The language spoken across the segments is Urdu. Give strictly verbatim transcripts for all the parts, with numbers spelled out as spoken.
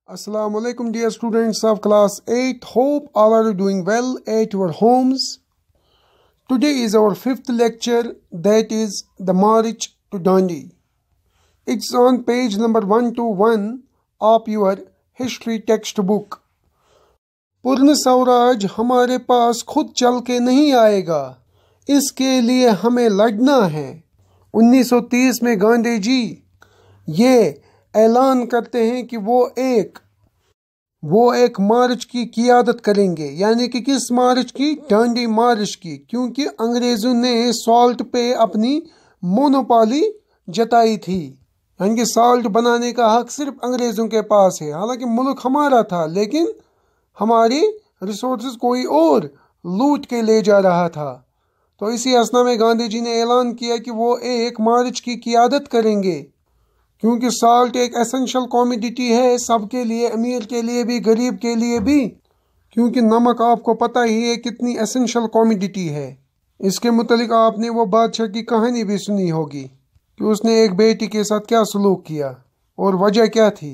Assalamu alaikum dear students of class eight. Hope all are doing well at your homes. Today is our fifth lecture, that is the March to Dandi. It's on page number one twenty-one of your history textbook. पूर्ण स्वराज हमारे पास खुद चल के नहीं आएगा, इसके लिए हमें लड़ना है। उन्नीस सौ तीस में गांधी जी ये ऐलान करते हैं कि वो एक वो एक मार्च की क़ियादत करेंगे, यानी कि किस मार्च की? डांडी मार्च की, क्योंकि अंग्रेज़ों ने सॉल्ट पे अपनी मोनोपोली जताई थी, यानी कि सॉल्ट बनाने का हक सिर्फ अंग्रेज़ों के पास है। हालांकि मुल्क हमारा था, लेकिन हमारी रिसोर्सेज कोई और लूट के ले जा रहा था। तो इसी असना में गांधी जी ने ऐलान किया कि वो एक मार्च की क़ियादत करेंगे, क्योंकि साल्ट एक एसेंशियल कमोडिटी है सबके लिए, अमीर के लिए भी, गरीब के लिए भी, क्योंकि नमक आपको पता ही है कितनी एसेंशियल कमोडिटी है। इसके मुतालिक आपने वो बादशाह की कहानी भी सुनी होगी कि उसने एक बेटी के साथ क्या सलूक किया और वजह क्या थी।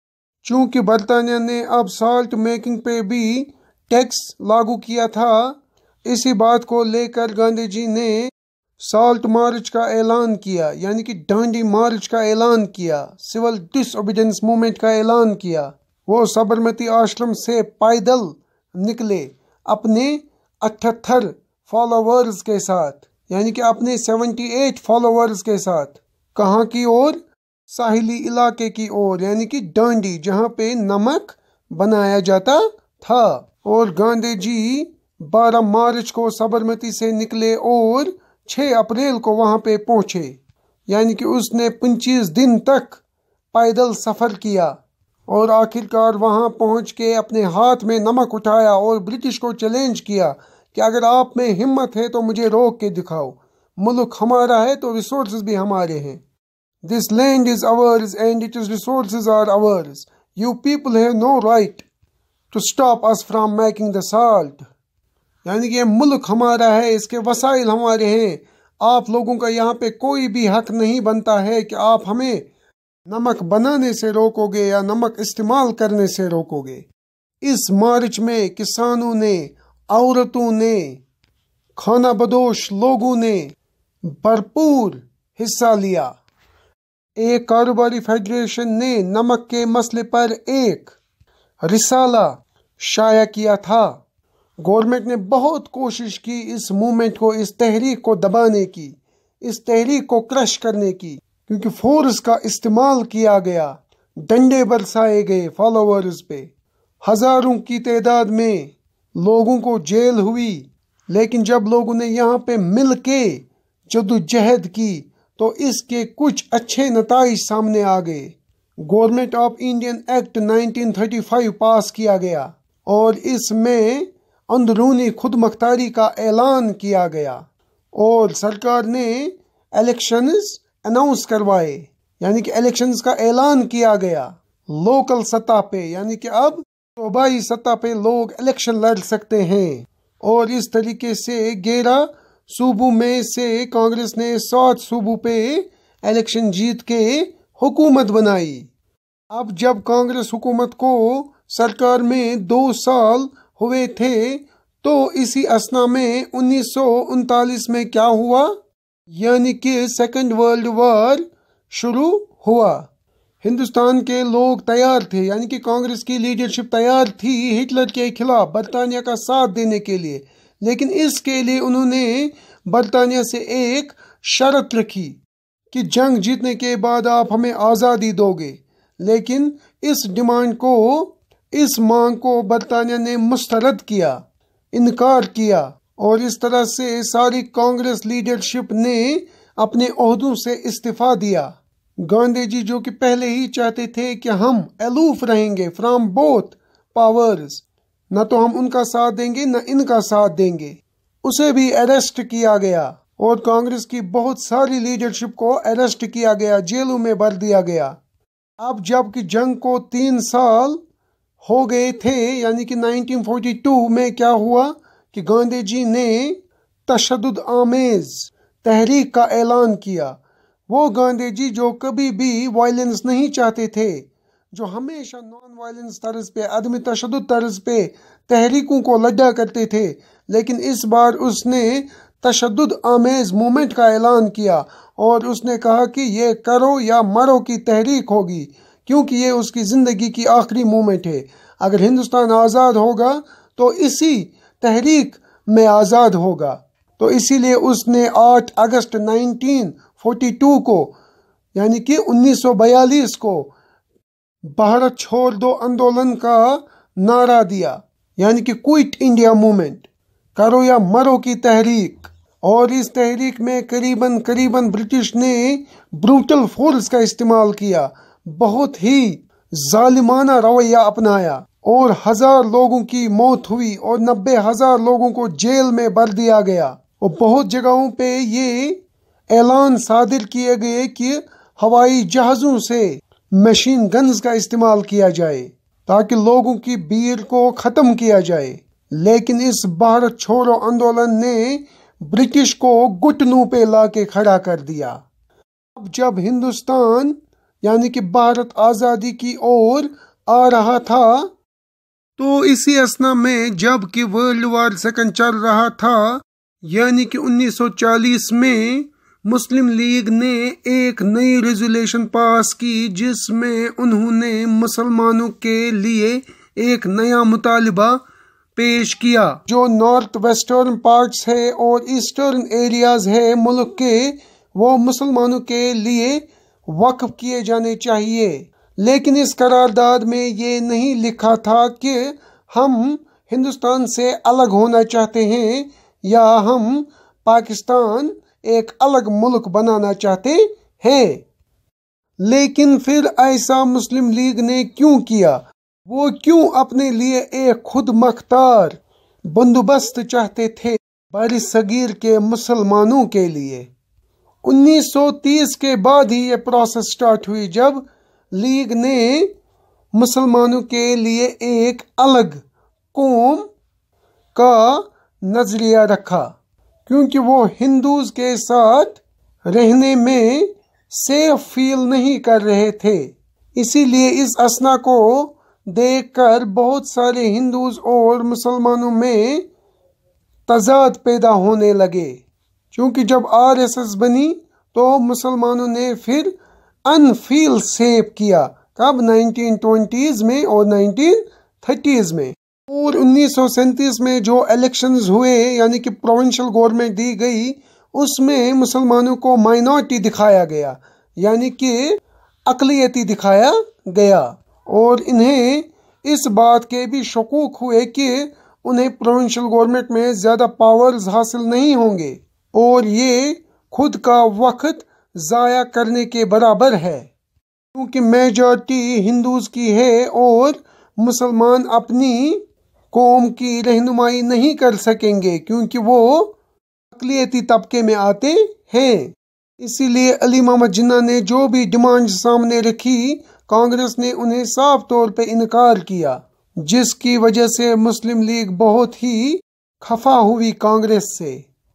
चूँकि बरतानिया ने अब साल्ट मेकिंग पे भी टैक्स लागू किया था, इसी बात को लेकर गांधी जी ने साल्ट मार्च का ऐलान किया, यानी कि डांडी मार्च का ऐलान किया, सिविल डिसओबीडियंस मूवमेंट का ऐलान किया। वो साबरमती आश्रम से पैदल निकले अपने अठहत्तर फॉलोवर्स के साथ, यानी कि अपने अठहत्तर फॉलोवर्स के साथ। कहाँ की ओर? साहिली इलाके की ओर, यानी कि डांडी, जहाँ पे नमक बनाया जाता था। और गांधी जी बारह मार्च को साबरमती से निकले और छह अप्रैल को वहाँ पे पहुँचे, यानी कि उसने पच्चीस दिन तक पैदल सफ़र किया और आखिरकार वहाँ पहुँच के अपने हाथ में नमक उठाया और ब्रिटिश को चैलेंज किया कि अगर आप में हिम्मत है तो मुझे रोक के दिखाओ, मुल्क हमारा है तो रिसोर्सेज भी हमारे हैं। This land is ours and it is resources are ours, you people have no right to stop us from making the salt, यानी कि ये मुल्क हमारा है, इसके वसाइल हमारे हैं, आप लोगों का यहाँ पे कोई भी हक नहीं बनता है कि आप हमें नमक बनाने से रोकोगे या नमक इस्तेमाल करने से रोकोगे। इस मार्च में किसानों ने, औरतों ने, खाना बदोश लोगों ने भरपूर हिस्सा लिया। एक कारोबारी फेडरेशन ने नमक के मसले पर एक रिसाला शाया किया था। गवर्नमेंट ने बहुत कोशिश की इस मूवमेंट को, इस तहरीक को दबाने की, इस तहरीक को क्रश करने की, क्योंकि फोर्स का इस्तेमाल किया गया, डंडे बरसाए गए फॉलोवर्स पे, हजारों की तादाद में लोगों को जेल हुई। लेकिन जब लोगों ने यहाँ पे मिल के जद्दोजहद की तो इसके कुछ अच्छे नताइज सामने आ गए। Government of Indian act nineteen thirty five pass किया गया और इसमें अंदरूनी खुद मुख्तारी का ऐलान किया गया और सरकार ने इलेक्शंस अनाउंस करवाए, यानी कि इलेक्शंस का ऐलान किया गया लोकल सतह पे, यानी कि अब सूबाई सतह पे लोग इलेक्शन लड़ सकते हैं। और इस तरीके से ग्यारह सूबों में से कांग्रेस ने सात सूबों पे इलेक्शन जीत के हुकूमत बनाई। अब जब कांग्रेस हुकूमत को सरकार में दो साल हुए थे, तो इसी असना में उन्नीस सौ उनतालीस में क्या हुआ, यानी कि सेकंड वर्ल्ड वॉर शुरू हुआ। हिंदुस्तान के लोग तैयार थे, यानी कि कांग्रेस की लीडरशिप तैयार थी हिटलर के खिलाफ बरतानिया का साथ देने के लिए, लेकिन इसके लिए उन्होंने बरतानिया से एक शर्त रखी कि जंग जीतने के बाद आप हमें आज़ादी दोगे। लेकिन इस डिमांड को, इस मांग को बरतानिया ने मुस्तरद किया, इनकार किया, और इस तरह से सारी कांग्रेस लीडरशिप ने अपने ओहदों से इस्तीफा दिया। गांधी जी, जो कि पहले ही चाहते थे कि हम अलूफ रहेंगे फ्रॉम बोथ पावर्स, न तो हम उनका साथ देंगे न इनका साथ देंगे, उसे भी अरेस्ट किया गया और कांग्रेस की बहुत सारी लीडरशिप को अरेस्ट किया गया, जेलों में भर दिया गया। अब जबकि जंग को तीन साल हो गए थे, यानी कि नाइनटीन फोर्टी टू में क्या हुआ कि गांधी जी ने तशद्दुद आमेज तहरीक का ऐलान किया। वो गांधी जी जो कभी भी वायलेंस नहीं चाहते थे, جو ہمیشہ نان وائلنس طرز پہ عدم تشدد طرز پہ تحریکوں کو لڈا کرتے تھے، لیکن اس بار اس نے تشدد آمیز موومنٹ کا اعلان کیا اور اس نے کہا کہ یہ کرو یا مرو کی تحریک ہوگی، کیونکہ یہ اس کی زندگی کی آخری موومنٹ ہے۔ اگر ہندوستان آزاد ہوگا تو اسی تحریک میں آزاد ہوگا۔ تو اسی لیے اس نے آٹھ اگست نائنٹین فورٹی ٹو کو یعنی کہ انیس سو بیالیس کو بھارت چھوڑ دو آندولن کا نعرہ دیا، یعنی کہ کوئٹ انڈیا موومنٹ، کرو یا مرو کی تحریک۔ اور اس تحریک میں قریباً قریباً برٹش نے بروٹل فورس کا استعمال کیا، بہت ہی ظالمانہ رویہ اپنایا اور ہزار لوگوں کی موت ہوئی اور نبے ہزار لوگوں کو جیل میں بھر دیا گیا، اور بہت جگہوں پہ یہ اعلان صادر کیے گئے کہ ہوائی جہازوں سے مشین گنز کا استعمال کیا جائے تاکہ لوگوں کی بھیڑ کو ختم کیا جائے۔ لیکن اس بھارت چھوڑو آندولن نے برٹش کو گھٹنوں پہ لا کے کھڑا کر دیا۔ اب جب ہندوستان یعنی کہ بھارت آزادی کی اور آ رہا تھا، تو اسی اثنا میں جب کہ ورلڈ وار سیکنڈ چل رہا تھا، یعنی کہ انیس سو چالیس میں مسلم لیگ نے ایک نئی ریزولیشن پاس کی جس میں انہوں نے مسلمانوں کے لیے ایک نیا مطالبہ پیش کیا جو نارتھ ویسٹرن پارٹس ہے اور ایسٹرن ایریاز ہے ملک کے، وہ مسلمانوں کے لیے وقف کیے جانے چاہیے۔ لیکن اس قرارداد میں یہ نہیں لکھا تھا کہ ہم ہندوستان سے الگ ہونا چاہتے ہیں یا ہم پاکستان ایک الگ ملک بنانا چاہتے ہیں۔ لیکن پھر ایسا مسلم لیگ نے کیوں کیا؟ وہ کیوں اپنے لیے ایک خود مختار بندوبست چاہتے تھے بر صغیر کے مسلمانوں کے لیے؟ انیس سو تیس کے بعد ہی یہ پروسیس سٹارٹ ہوئی جب لیگ نے مسلمانوں کے لیے ایک الگ قوم کا نظریہ رکھا، کیونکہ وہ ہندوز کے ساتھ رہنے میں سیف فیل نہیں کر رہے تھے۔ اسی لیے اس اثنا کو دیکھ کر بہت سارے ہندوز اور مسلمانوں میں تضاد پیدا ہونے لگے، کیونکہ جب آر ایس ایس بنی تو مسلمانوں نے پھر ان فیل سیپ کیا، کب نائنٹین ٹوینٹیز میں اور نائنٹین تھرٹیز میں۔ اور انیس سو سینتیس میں جو الیکشنز ہوئے یعنی کہ پروونشل گورنمنٹ دی گئی، اس میں مسلمانوں کو مائنورٹی دکھایا گیا، یعنی کہ اقلیتی دکھایا گیا، اور انہیں اس بات کے بھی شکوک ہوئے کہ انہیں پروونشل گورنمنٹ میں زیادہ پاورز حاصل نہیں ہوں گے اور یہ خود کا وقت ضائع کرنے کے برابر ہے، کیونکہ میجورٹی ہندوز کی ہے اور مسلمان اپنی قوم کی رہنمائی نہیں کر سکیں گے کیونکہ وہ اقلیتی طبقے میں آتے ہیں۔ اسی لیے علی محمد جناح نے جو بھی ڈیمانڈ سامنے رکھی، کانگریس نے انہیں صاف طور پہ انکار کیا، جس کی وجہ سے مسلم لیگ بہت ہی خفا ہوئی کانگریس سے۔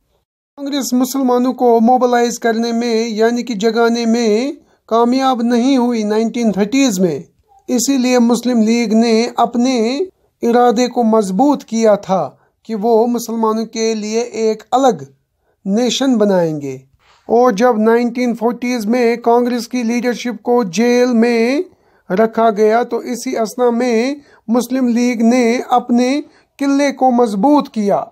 کانگریس مسلمانوں کو موبلائز کرنے میں یعنی کہ جگانے میں کامیاب نہیں ہوئی نائنٹین تھرٹیز میں، اسی لیے مسلم لیگ نے اپنے ارادے کو مضبوط کیا تھا کہ وہ مسلمانوں کے لیے ایک الگ نیشن بنائیں گے۔ اور جب نائنٹین فورٹیز میں کانگریس کی لیڈرشپ کو جیل میں رکھا گیا تو اسی اثنا میں مسلم لیگ نے اپنے قلعے کو مضبوط کیا۔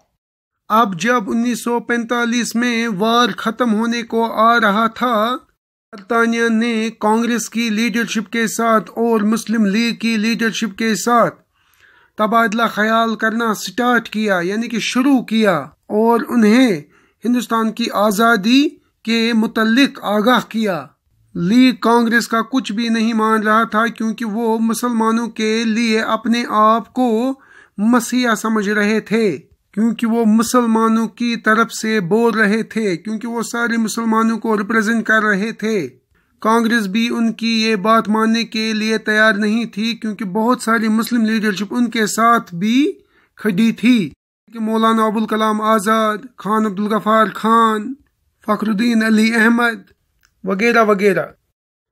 اب جب انیس سو پینتالیس میں وار ختم ہونے کو آ رہا تھا، برطانیہ نے کانگریس کی لیڈرشپ کے ساتھ اور مسلم لیگ کی لیڈرشپ کے ساتھ تبادلہ خیال کرنا سٹارٹ کیا، یعنی کہ شروع کیا، اور انہیں ہندوستان کی آزادی کے متعلق آگاہ کیا۔ لیگ کانگریس کا کچھ بھی نہیں مان رہا تھا کیونکہ وہ مسلمانوں کے لیے اپنے آپ کو مسیحا سمجھ رہے تھے، کیونکہ وہ مسلمانوں کی طرف سے بول رہے تھے، کیونکہ وہ سارے مسلمانوں کو ریپرزینٹ کر رہے تھے۔ کانگریس بھی ان کی یہ بات ماننے کے لیے تیار نہیں تھی کیونکہ بہت ساری مسلم لیڈرشپ ان کے ساتھ بھی کھڑی تھی، کہ مولانا ابوالکلام آزاد، خان عبدالغفار خان، فخر الدین علی احمد وغیرہ وغیرہ۔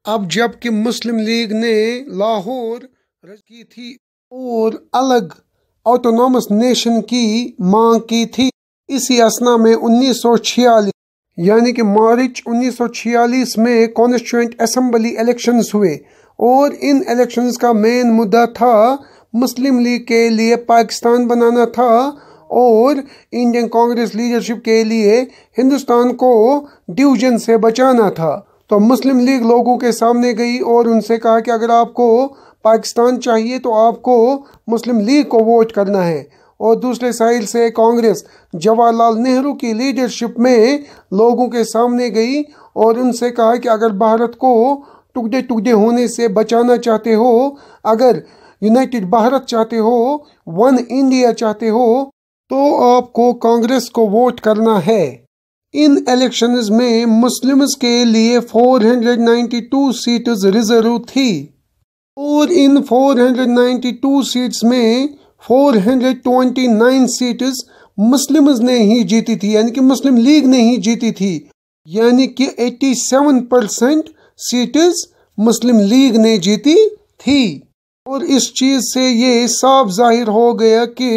اب جب کہ مسلم لیگ نے لاہور کی تھی اور الگ آٹونومس نیشن کی مانگ کی تھی، اسی اسنا میں انیس سو چھیالیس یعنی کہ مارچ انیس سو چھیالیس میں کانسٹیٹوئنٹ اسمبلی الیکشنز ہوئے، اور ان الیکشنز کا مین مدعا تھا مسلم لیگ کے لیے پاکستان بنانا تھا اور انڈین کانگریس لیڈرشپ کے لیے ہندوستان کو ڈویژن سے بچانا تھا۔ تو مسلم لیگ لوگوں کے سامنے گئی اور ان سے کہا کہ اگر آپ کو پاکستان چاہیے تو آپ کو مسلم لیگ کو ووٹ کرنا ہے، اور دوسرے سائڈ سے کانگریس جواہر لال نہرو کی لیڈرشپ میں لوگوں کے سامنے گئی اور ان سے کہا کہ اگر بھارت کو ٹکڑے ٹکڑے ہونے سے بچانا چاہتے ہو، اگر یونائٹڈ بھارت چاہتے ہو، ون انڈیا چاہتے ہو، تو آپ کو کانگریس کو ووٹ کرنا ہے۔ ان الیکشنز میں مسلمز کے لیے چار سو بانوے سیٹز ریزرو تھی، اور ان چار سو بانوے سیٹس میں چار سو انیس سیٹس مسلمز نے ہی جیتی تھی، یعنی کہ مسلم لیگ نے ہی جیتی تھی، یعنی کہ ساٹھ پرسنٹ سیٹس مسلم لیگ نے جیتی تھی۔ اور اس چیز سے یہ صاف ظاہر ہو گیا کہ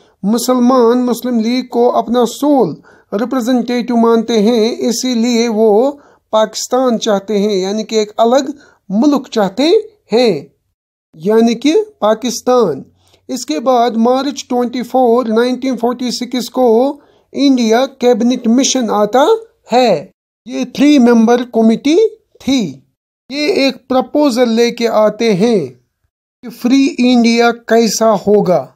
مسلمان مسلم لیگ کو اپنا سول ریپرزنٹیٹیو مانتے ہیں، اسی لیے وہ پاکستان چاہتے ہیں، یعنی کہ ایک الگ ملک چاہتے ہیں، یعنی کہ پاکستان۔ اس کے بعد مارچ چوبیس انیس سو چھیالیس کو انڈیا کیبنٹ مشن آتا ہے۔ یہ تھری ممبر کمیٹی تھی۔ یہ ایک پرپوزل لے کے آتے ہیں کہ فری انڈیا کیسا ہوگا،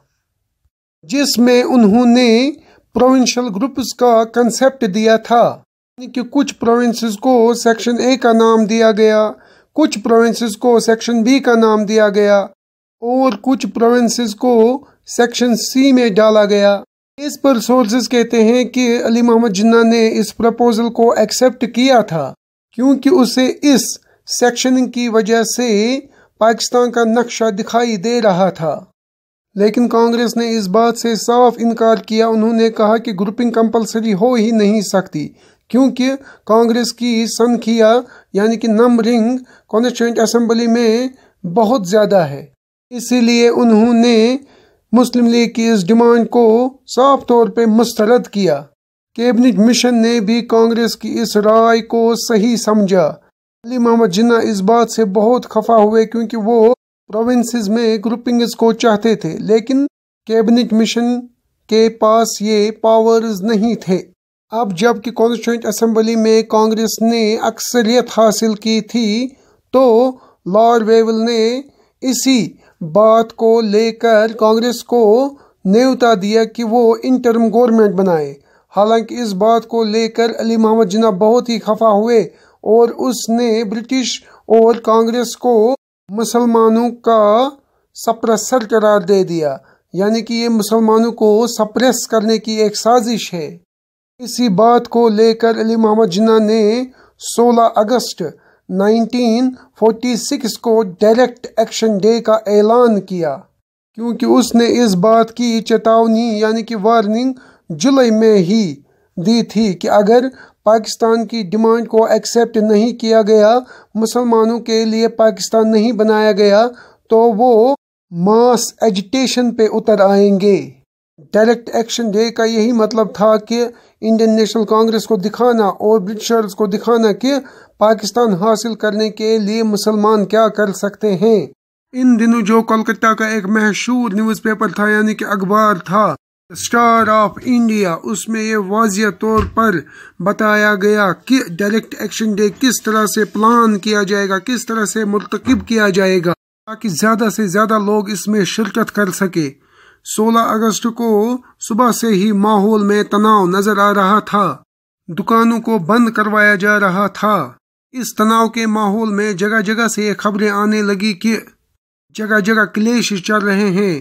جس میں انہوں نے پروونشل گروپس کا کنسیپٹ دیا تھا، یعنی کہ کچھ پروونسز کو سیکشن اے کا نام دیا گیا، کچھ پروونسز کو سیکشن بی کا نام دیا گیا، اور کچھ پروونسز کو سیکشن سی میں ڈالا گیا۔ اس پر سورسز کہتے ہیں کہ علی محمد جناح نے اس پرپوزل کو ایکسیپٹ کیا تھا کیونکہ اسے اس سیکشننگ کی وجہ سے پاکستان کا نقشہ دکھائی دے رہا تھا، لیکن کانگریس نے اس بات سے صاف انکار کیا۔ انہوں نے کہا کہ گروپنگ کمپلسری ہو ہی نہیں سکتی کیونکہ کانگریس کی سنکھیا یعنی کہ نمبرنگ کانسٹیٹوئنٹ اسمبلی میں بہت زیادہ ہے، اسی لیے انہوں نے مسلم لیگ کی اس ڈیمانڈ کو صاف طور پہ مسترد کیا۔ کیبنٹ مشن نے بھی کانگریس کی اس رائے کو صحیح سمجھا۔ علی محمد جناح اس بات سے بہت خفا ہوئے کیونکہ وہ پروونسز میں گروپنگز کو چاہتے تھے، لیکن کیبنٹ مشن کے پاس یہ پاورز نہیں تھے۔ اب جب کہ کانسٹیٹوئنٹ اسمبلی میں کانگریس نے اکثریت حاصل کی تھی تو لارڈ ویول نے اسی بات کو لے کر کانگریس کو نیوتا دیا کہ وہ انٹرم گورنمنٹ بنائے۔ حالانکہ اس بات کو لے کر علی محمد جناح بہت ہی خفا ہوئے اور اس نے برٹش اور کانگریس کو مسلمانوں کا سپریسر قرار دے دیا، یعنی کہ یہ مسلمانوں کو سپریس کرنے کی ایک سازش ہے۔ اسی بات کو لے کر علی محمد جناح نے سولہ اگست انیس سو چھیالیس کو ڈائریکٹ ایکشن ڈے کا اعلان کیا، کیونکہ اس نے اس بات کی چیتونی یعنی کہ وارننگ جولائی میں ہی دی تھی کہ اگر پاکستان کی ڈیمانڈ کو ایکسیپٹ نہیں کیا گیا، مسلمانوں کے لیے پاکستان نہیں بنایا گیا، تو وہ ماس ایجیٹیشن پہ اتر آئیں گے۔ ڈائریکٹ ایکشن ڈے کا یہی مطلب تھا کہ انڈین نیشنل کانگریس کو دکھانا اور برٹشرز کو دکھانا کہ پاکستان حاصل کرنے کے لیے مسلمان کیا کر سکتے ہیں۔ ان دنوں جو کولکتہ کا ایک مشہور نیوز پیپر تھا یعنی کہ اخبار تھا اسٹار آف انڈیا، اس میں یہ واضح طور پر بتایا گیا کہ ڈائریکٹ ایکشن ڈے کس طرح سے پلان کیا جائے گا، کس طرح سے مرتکب کیا جائے گا تاکہ زیادہ سے زیادہ لوگ اس میں شرکت کر سکے۔ سولہ اگست کو صبح سے ہی ماحول میں تناؤ نظر آ رہا تھا، دکانوں کو بند کروایا جا رہا تھا۔ اس تناؤ کے ماحول میں جگہ جگہ سے یہ خبریں آنے لگی کہ جگہ جگہ کلیش چل رہے ہیں،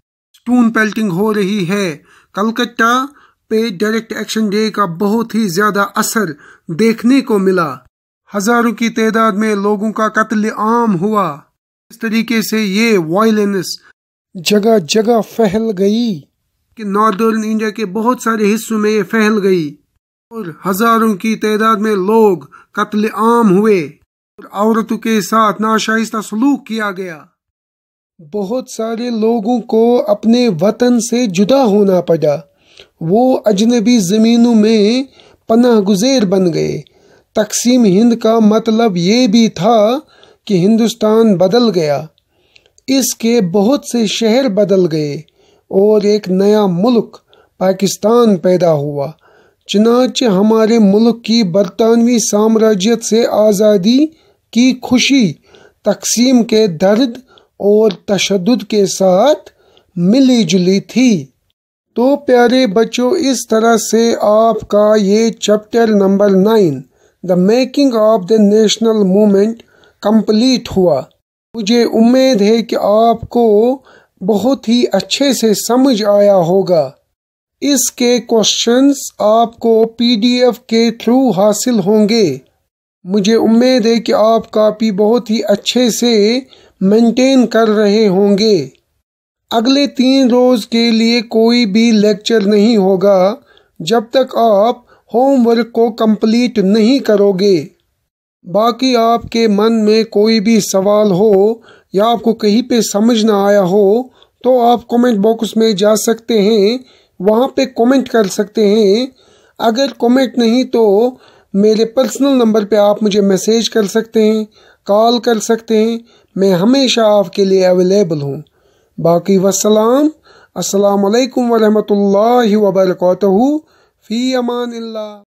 سٹون پیلٹنگ ہو رہی ہے۔ کلکتہ پہ ڈائریکٹ ایکشن ڈے کا بہت ہی زیادہ اثر دیکھنے کو ملا، ہزاروں کی تعداد میں لوگوں کا قتل عام ہوا۔ اس طریقے سے یہ وائلنس جگہ جگہ پھیل گئی کہ ناردرن انڈیا کے بہت سارے حصوں میں یہ پھیل گئی اور ہزاروں کی تعداد میں لوگ قتل عام ہوئے۔ اور عورتوں کے ساتھ ناشائستہ سلوک کیا گیا۔ بہت سارے لوگوں کو اپنے وطن سے جدا ہونا پڑا، وہ اجنبی زمینوں میں پناہ گزیر بن گئے۔ تقسیم ہند کا مطلب یہ بھی تھا کہ ہندوستان بدل گیا، اس کے بہت سے شہر بدل گئے اور ایک نیا ملک پاکستان پیدا ہوا۔ چنانچہ ہمارے ملک کی برطانوی سامراجیت سے آزادی کی خوشی تقسیم کے درد اور تشدد کے ساتھ ملی جلی تھی۔ تو پیارے بچوں، اس طرح سے آپ کا یہ chapter number nine the making of the national movement complete ہوا۔ مجھے امید ہے کہ آپ کو بہت ہی اچھے سے سمجھ آیا ہوگا۔ اس کے کوشچنز آپ کو پی ڈی ایف کے تھرو حاصل ہوں گے۔ مجھے امید ہے کہ آپ کاپی بہت ہی اچھے سے مینٹین کر رہے ہوں گے۔ اگلے تین روز کے لیے کوئی بھی لیکچر نہیں ہوگا جب تک آپ ہوم ورک کو کمپلیٹ نہیں کرو گے۔ باقی آپ کے من میں کوئی بھی سوال ہو یا آپ کو کہیں پہ سمجھ نہ آیا ہو تو آپ کومنٹ باکس میں جا سکتے ہیں، وہاں پہ کومنٹ کر سکتے ہیں۔ اگر کومنٹ نہیں تو میرے پرسنل نمبر پہ آپ مجھے میسیج کر سکتے ہیں، کال کر سکتے ہیں، میں ہمیشہ آپ کے لیے اویلیبل ہوں۔ باقی والسلام، السلام علیکم ورحمۃ اللہ وبرکاتہ، فی امان اللہ۔